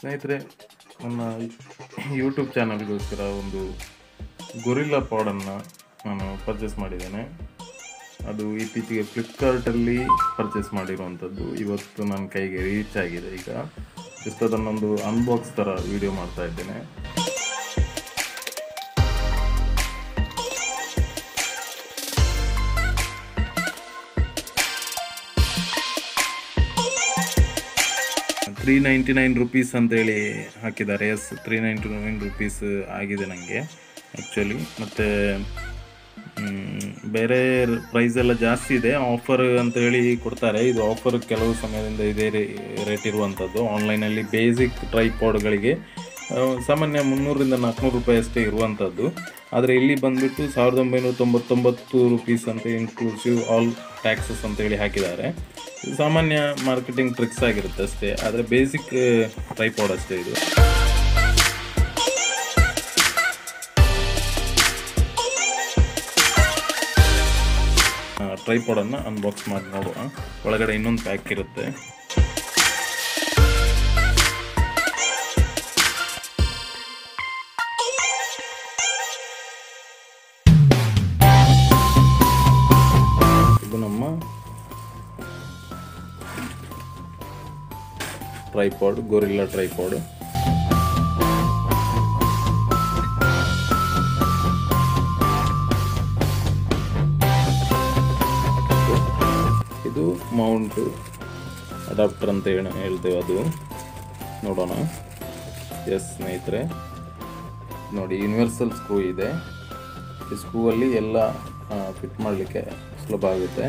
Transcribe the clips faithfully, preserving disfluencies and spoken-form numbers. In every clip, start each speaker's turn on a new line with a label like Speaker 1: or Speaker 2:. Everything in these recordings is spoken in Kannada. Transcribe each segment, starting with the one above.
Speaker 1: ಸ್ನೇಹಿತರೆ, ನನ್ನ ಯೂಟ್ಯೂಬ್ ಚಾನಲ್ಗೋಸ್ಕರ ಒಂದು ಗೊರಿಲ್ಲಾ ಪಾಡನ್ನು ನಾನು ಪರ್ಚೇಸ್ ಮಾಡಿದ್ದೇನೆ. ಅದು ಇತ್ತೀಚೆಗೆ ಫ್ಲಿಪ್ಕಾರ್ಟಲ್ಲಿ ಪರ್ಚೇಸ್ ಮಾಡಿರುವಂಥದ್ದು. ಇವತ್ತು ನನ್ನ ಕೈಗೆ ರೀಚ್ ಆಗಿದೆ. ಈಗ ಜಸ್ಟ್ ಅದನ್ನೊಂದು ಅನ್ಬಾಕ್ಸ್ ಥರ ವಿಡಿಯೋ ಮಾಡ್ತಾ ಇದ್ದೇನೆ. ತ್ರೀ ನೈಂಟಿ ನೈನ್ ರುಪೀಸ್ ಅಂತೇಳಿ ಹಾಕಿದ್ದಾರೆ. Yes, three ninety nine rupees ಆಗಿದೆ ನನಗೆ ಆ್ಯಕ್ಚುಲಿ. ಮತ್ತು ಬೇರೆ ಪ್ರೈಸ್ ಎಲ್ಲ ಜಾಸ್ತಿ ಇದೆ. ಆಫರ್ ಅಂತೇಳಿ ಕೊಡ್ತಾರೆ. ಇದು ಆಫರ್ ಕೆಲವು ಸಮಯದಿಂದ ಇದೇ ರೇಟ್ ಇರುವಂಥದ್ದು. ಆನ್ಲೈನಲ್ಲಿ ಬೇಸಿಕ್ ಟ್ರೈಪಾಡ್ಗಳಿಗೆ ಸಾಮಾನ್ಯ ಮುನ್ನೂರರಿಂದ ನಾಲ್ಕುನೂರು ರೂಪಾಯಿ ಅಷ್ಟೇ ಇರುವಂಥದ್ದು. ಆದರೆ ಇಲ್ಲಿ ಬಂದುಬಿಟ್ಟು ಸಾವಿರದ ಒಂಬೈನೂರ ತೊಂಬತ್ತೊಂಬತ್ತು ರುಪೀಸ್ ಅಂತ ಇನ್ಕ್ಲೂಸಿವ್ ಆಲ್ ಟ್ಯಾಕ್ಸಸ್ ಅಂತೇಳಿ ಹಾಕಿದ್ದಾರೆ. ಸಾಮಾನ್ಯ ಮಾರ್ಕೆಟಿಂಗ್ ಟ್ರಿಕ್ಸ್ ಆಗಿರುತ್ತೆ ಅಷ್ಟೇ. ಆದರೆ ಬೇಸಿಕ್ ಟ್ರೈಪಾಡ್ ಅಷ್ಟೇ ಇದು. ಟ್ರೈಪಾಡನ್ನು ಅನ್ಬಾಕ್ಸ್ ಮಾಡಿ ನೋಡುವ. ಒಳಗಡೆ ಇನ್ನೊಂದು ಪ್ಯಾಕ್ ಇರುತ್ತೆ. ಇದು ನಮ್ಮ ಟ್ರೈಪಾಡ್, ಗೊರಿಲ್ಲಾ ಟ್ರೈಪಾಡ್. ಇದು ಮೌಂಟ್ ಅಡಾಪ್ಟರ್ ಅಂತ ಹೇಳಿ ಹೇಳ್ತೇವೆ, ಅದು ನೋಡೋಣ. ಎಸ್ ಸ್ನೇಹಿತರೆ, ನೋಡಿ ಯೂನಿವರ್ಸಲ್ ಸ್ಕ್ರೂ ಇದೆ. ಈ ಸ್ಕ್ರೂವಲ್ಲಿ ಎಲ್ಲ ಫಿಟ್ ಮಾಡಲಿಕ್ಕೆ ಸುಲಭ ಆಗುತ್ತೆ.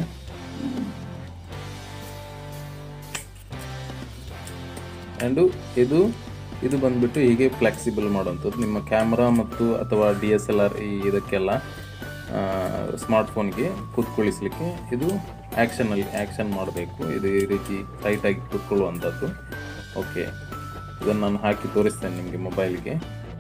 Speaker 1: ಆ್ಯಂಡು ಇದು ಇದು ಬಂದುಬಿಟ್ಟು ಹೀಗೆ ಫ್ಲೆಕ್ಸಿಬಲ್ ಮಾಡುವಂಥದ್ದು. ನಿಮ್ಮ ಕ್ಯಾಮ್ರಾ ಮತ್ತು ಅಥವಾ ಡಿ ಎಸ್ ಎಲ್ ಆರ್ ಈ ಇದಕ್ಕೆಲ್ಲ ಸ್ಮಾರ್ಟ್ಫೋನ್ಗೆ ಕೂತ್ಕೊಳ್ಳಿಸಲಿಕ್ಕೆ ಇದು ಆ್ಯಕ್ಷನಲ್ಲಿ ಆ್ಯಕ್ಷನ್ ಮಾಡಬೇಕು. ಇದು ಈ ರೀತಿ ಟೈಟಾಗಿ ಕೂತ್ಕೊಳ್ಳುವಂಥದ್ದು. ಓಕೆ, ಇದನ್ನು ನಾನು ಹಾಕಿ ತೋರಿಸ್ತೇನೆ ನಿಮಗೆ ಮೊಬೈಲ್ಗೆ.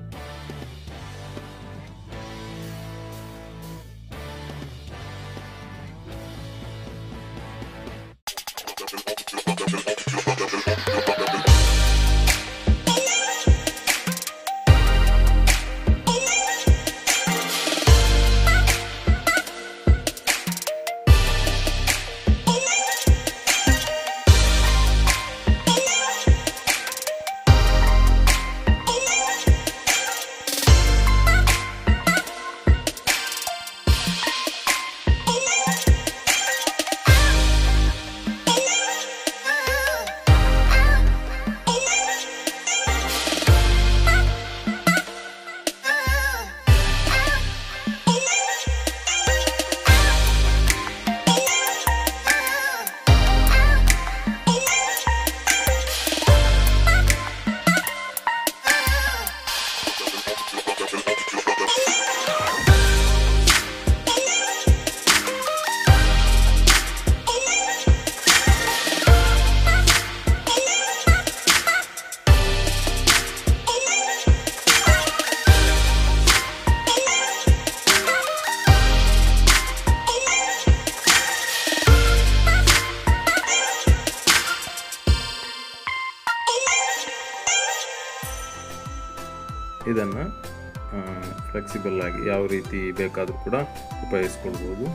Speaker 1: ಇದನ್ನು ಫ್ಲೆಕ್ಸಿಬಲ್ ಆಗಿ ಯಾವ ರೀತಿ ಬೇಕಾದರೂ ಕೂಡ ಉಪಯೋಗಿಸ್ಕೊಳ್ಬೋದು.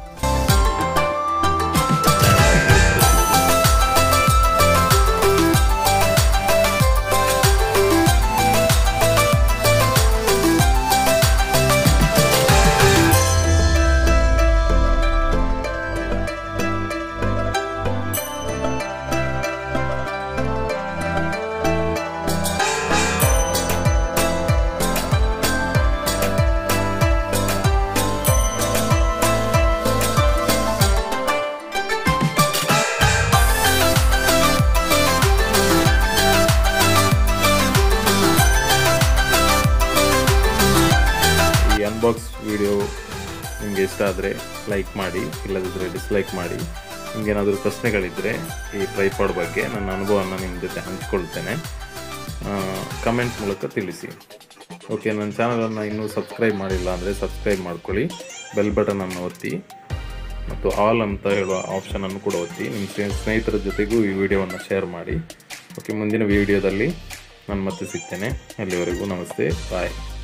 Speaker 1: ಅನ್ಬಾಕ್ಸ್ ವಿಡಿಯೋ ನಿಮಗೆ ಇಷ್ಟ ಆದರೆ ಲೈಕ್ ಮಾಡಿ, ಇಲ್ಲದಿದ್ದರೆ ಡಿಸ್ಲೈಕ್ ಮಾಡಿ. ನಿಮಗೇನಾದರೂ ಪ್ರಶ್ನೆಗಳಿದ್ದರೆ ಈ ಟ್ರೈಪಾಡ್ ಬಗ್ಗೆ ನನ್ನ ಅನುಭವವನ್ನು ನಿಮ್ಮ ಜೊತೆ ಹಂಚಿಕೊಳ್ತೇನೆ. ಕಮೆಂಟ್ ಮೂಲಕ ತಿಳಿಸಿ. ಓಕೆ, ನನ್ನ ಚಾನಲನ್ನು ಇನ್ನೂ ಸಬ್ಸ್ಕ್ರೈಬ್ ಮಾಡಿಲ್ಲ ಅಂದರೆ ಸಬ್ಸ್ಕ್ರೈಬ್ ಮಾಡ್ಕೊಳ್ಳಿ. ಬೆಲ್ ಬಟನನ್ನು ಒತ್ತಿ ಮತ್ತು ಆಲ್ ಅಂತ ಹೇಳುವ ಆಪ್ಷನನ್ನು ಕೂಡ ಒತ್ತಿ. ನಿಮ್ಮ ಸ್ನೇಹಿತರ ಜೊತೆಗೂ ಈ ವಿಡಿಯೋವನ್ನು ಶೇರ್ ಮಾಡಿ. ಓಕೆ, ಮುಂದಿನ ವಿಡಿಯೋದಲ್ಲಿ ನಾನು ಮತ್ತೆ ಸಿಗ್ತೇನೆ. ಅಲ್ಲಿವರೆಗೂ ನಮಸ್ತೆ, ಬಾಯ್.